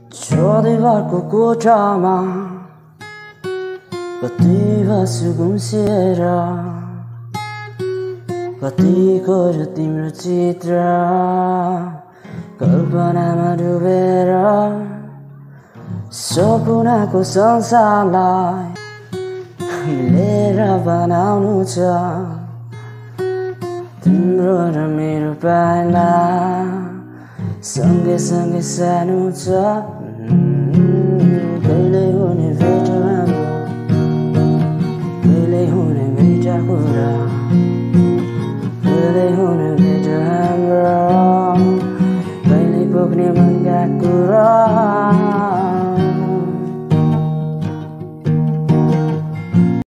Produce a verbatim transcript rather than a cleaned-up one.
छोडेको कोठामा कति हाँसु गुम्सिएर कति कोर्यो तिम्रो चित्र कल्पनामा डुबेर सपनाको संसारलाई मिलेर बनाउनु छ तिम्रो र मेरो पाइला सँगै सँगै सानो छ कहिले हुने भेट हाम्रो कहिले हुने भेट कुरा कहिले